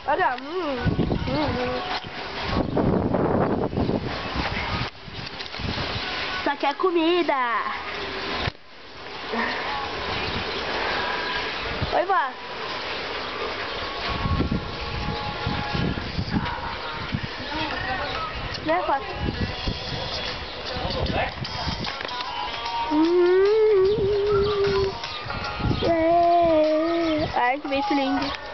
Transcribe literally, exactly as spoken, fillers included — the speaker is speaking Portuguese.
Olha. Hum, hum, hum. Isso aqui é comida. Oi, vó. Né, vó? Hum, é. Ai, que beijo lindo.